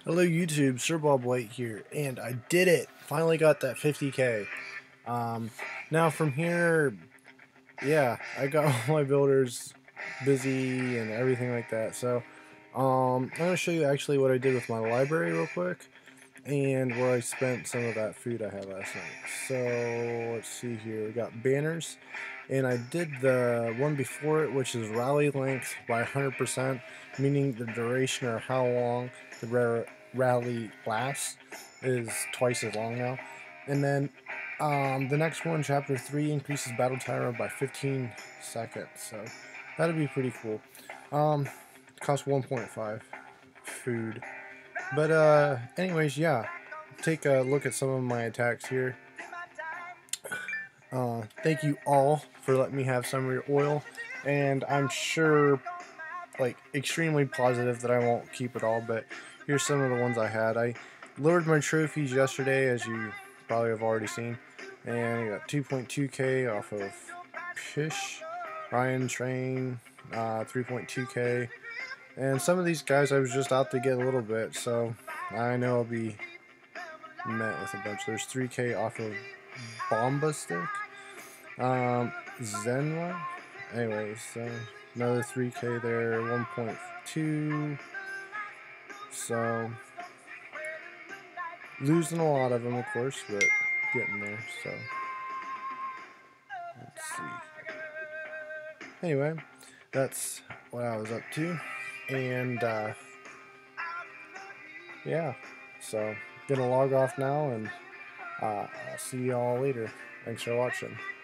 Hello YouTube, Sir Bob White here, and I did it! Finally got that 50k. Now from here, yeah, I got all my builders busy and everything like that, so I'm going to show you actually what I did with my library real quick, and where I spent some of that food I had last night. So, let's see here, we got banners, and I did the one before it, which is rally length by 100%, meaning the duration or how long the rally lasts is twice as long now. And then the next one, chapter 3, increases battle timer by 15 seconds, so that'd be pretty cool. Costs 1.5 food. But anyways, yeah, take a look at some of my attacks here. Thank you all for letting me have some of your oil, and I'm sure, like, extremely positive that I won't keep it all, but here's some of the ones I had. I lowered my trophies yesterday, as you probably have already seen, and I got 2.2k off of Pish, Ryan Train, 3.2k, and some of these guys I was just out to get a little bit, so I know I'll be met with a bunch. There's 3k off of Bomba Stick, Zenwa, anyways, another 3k there, 1.2, so losing a lot of them, of course, but getting there. So let's see. Anyway, that's what I was up to, and yeah, so gonna log off now, and I'll see y'all later. Thanks for watching.